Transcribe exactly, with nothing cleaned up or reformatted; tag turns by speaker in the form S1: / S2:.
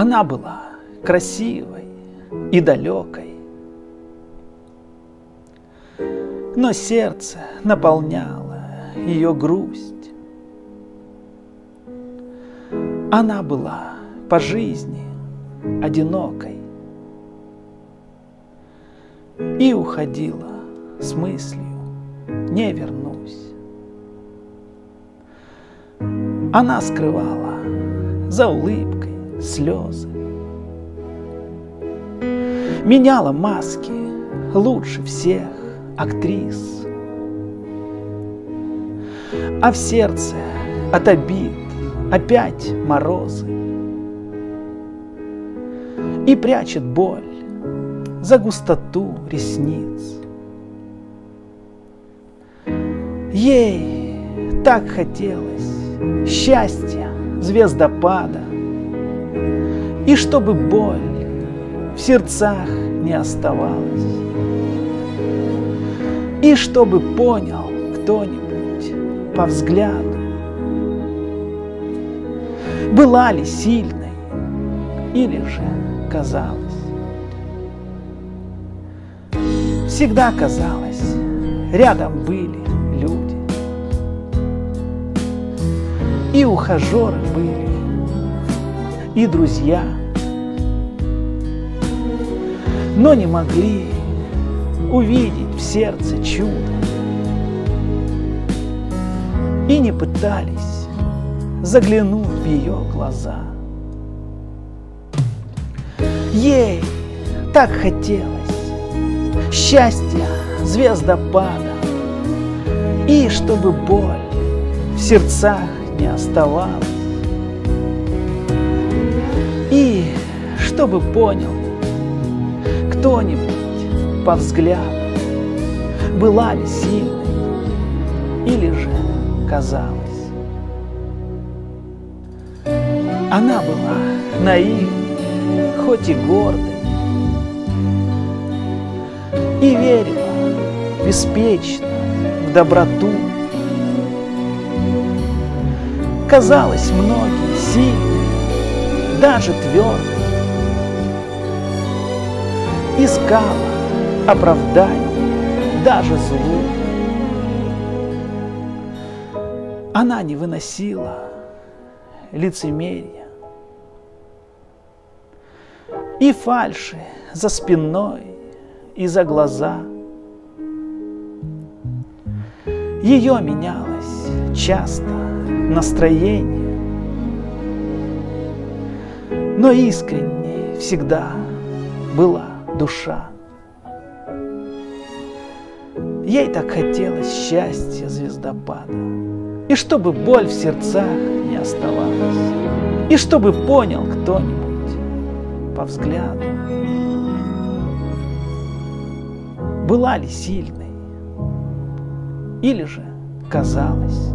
S1: Она была красивой и далекой, но сердце наполняло ее грусть. Она была по жизни одинокой и уходила с мыслью: не вернусь. Она скрывала за улыбкой слезы, меняла маски лучше всех актрис, а в сердце от обид опять морозы, и прячет боль за густоту ресниц. Ей так хотелось счастья звездопада, и чтобы боль в сердцах не оставалась, и чтобы понял кто-нибудь по взгляду, была ли сильной или же казалось. Всегда казалось, рядом были люди, и ухажеры были, и друзья, но не могли увидеть в сердце чудо и не пытались заглянуть в ее глаза. Ей так хотелось счастья звездопада, и чтобы боль в сердцах не оставалась, и чтобы понял кто-нибудь по взгляду, была ли сильной или же казалось. Она была наивной, хоть и гордой, и верила беспечно в доброту. Казалось, многие сильные, даже твердые, искала оправданий даже злу. Она не выносила лицемерия и фальши за спиной и за глаза. Ее менялось часто настроение, но искренней всегда была душа. Ей так хотелось счастья звездопада, и чтобы боль в сердцах не оставалась, и чтобы понял кто-нибудь по взгляду, была ли сильной или же казалось.